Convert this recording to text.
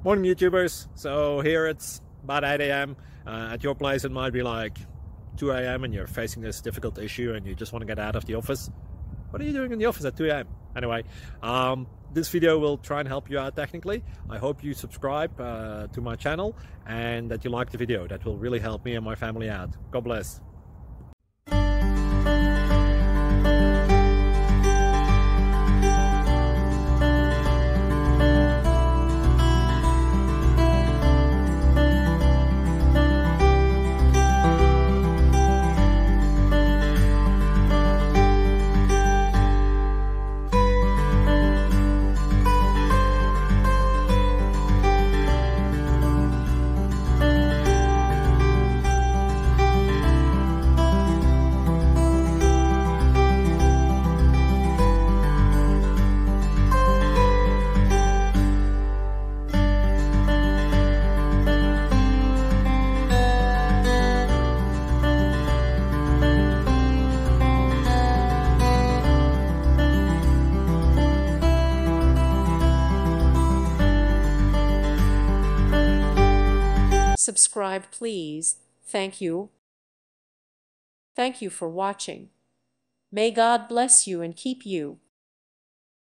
Morning YouTubers. So here it's about 8 a.m. At your place it might be like 2 a.m. and you're facing this difficult issue and you just want to get out of the office. What are you doing in the office at 2 a.m.? Anyway, this video will try and help you out technically. I hope you subscribe to my channel and that you like the video. That will really help me and my family out. God bless. Subscribe, please. Thank you. Thank you for watching. May God bless you and keep you.